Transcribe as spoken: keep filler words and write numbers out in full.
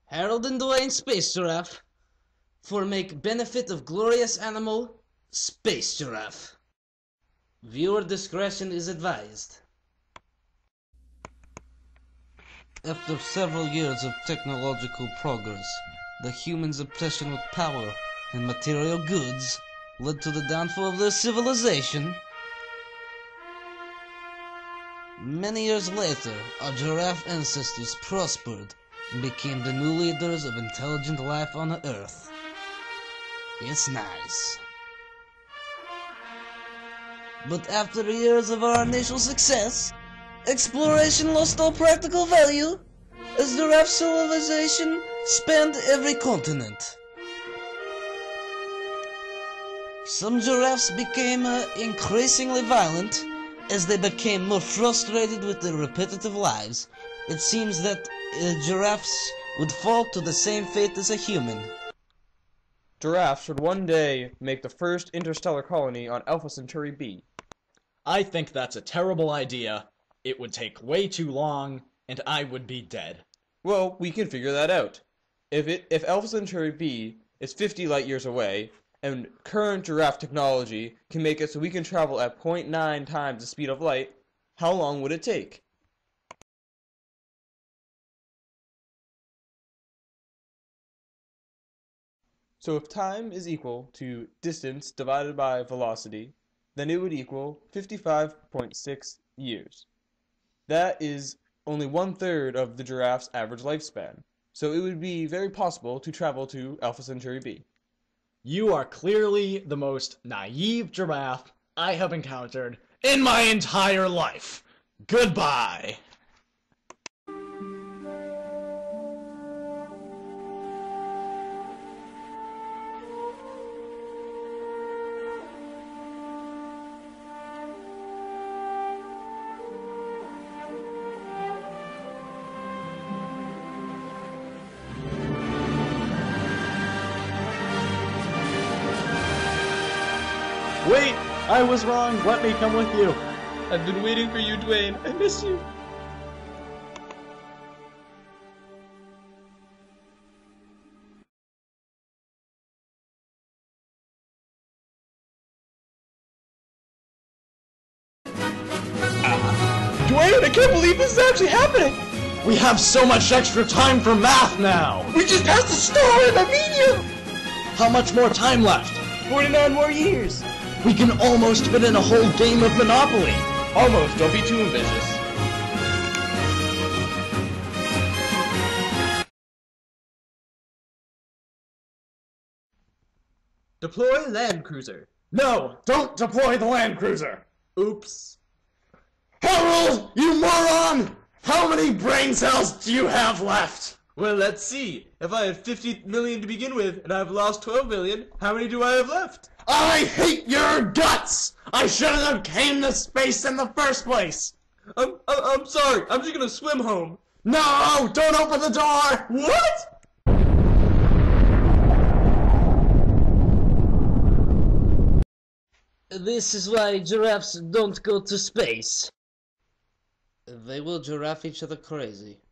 Harold and Dwayne Space Giraffe, for make benefit of glorious animal, Space Giraffe. Viewer discretion is advised. After several years of technological progress, the humans' obsession with power and material goods led to the downfall of their civilization. Many years later, our giraffe ancestors prospered and became the new leaders of intelligent life on the Earth. It's nice. But after years of our initial success, exploration lost all practical value as giraffe civilization spanned every continent. Some giraffes became uh, increasingly violent as they became more frustrated with their repetitive lives. It seems that uh, giraffes would fall to the same fate as a human. Giraffes should one day make the first interstellar colony on Alpha Centauri B. I think that's a terrible idea. It would take way too long, and I would be dead. Well, we can figure that out. If it if Alpha Centauri B is fifty light years away, and current giraffe technology can make it so we can travel at zero point nine times the speed of light, how long would it take? So if time is equal to distance divided by velocity, then it would equal fifty-five point six years. That is only one-third of the giraffe's average lifespan, so it would be very possible to travel to Alpha Centauri B. You are clearly the most naive giraffe I have encountered in my entire life. Goodbye. Wait! I was wrong! Let me come with you! I've been waiting for you, Dwayne. I miss you. Dwayne, I can't believe this is actually happening! We have so much extra time for math now! We just passed the star in the medium! How much more time left? forty-nine more years! We can almost fit in a whole game of Monopoly! Almost, don't be too ambitious. Deploy Land Cruiser. No! Don't deploy the Land Cruiser! Oops. Harold! You moron! How many brain cells do you have left? Well, let's see. If I had fifty million to begin with, and I've lost twelve million, how many do I have left? I hate your guts! I shouldn't have came to space in the first place! I'm, I'm, I'm sorry. I'm just gonna swim home. No! Don't open the door! What? This is why giraffes don't go to space. They will giraffe each other crazy.